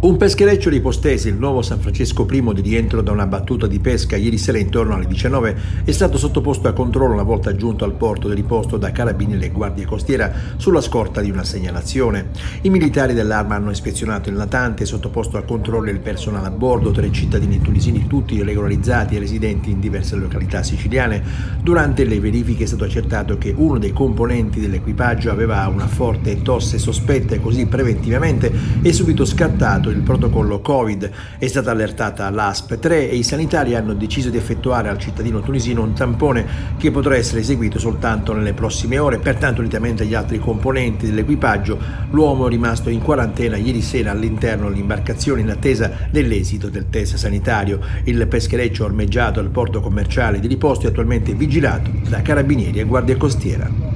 Un peschereccio ripostese, il nuovo San Francesco I, di rientro da una battuta di pesca ieri sera intorno alle 19, è stato sottoposto a controllo una volta giunto al porto di riposto da carabinieri e guardia costiera sulla scorta di una segnalazione. I militari dell'Arma hanno ispezionato il natante e sottoposto a controllo il personale a bordo, 3 cittadini tunisini, tutti regolarizzati e residenti in diverse località siciliane. Durante le verifiche è stato accertato che uno dei componenti dell'equipaggio aveva una forte tosse sospetta e così preventivamente è subito scattato il protocollo Covid. È stata allertata l'ASP 3 e i sanitari hanno deciso di effettuare al cittadino tunisino un tampone che potrà essere eseguito soltanto nelle prossime ore. Pertanto, unitamente agli altri componenti dell'equipaggio, l'uomo è rimasto in quarantena ieri sera all'interno dell'imbarcazione in attesa dell'esito del test sanitario. Il peschereccio ormeggiato al porto commerciale di Riposto è attualmente vigilato da carabinieri e guardia costiera.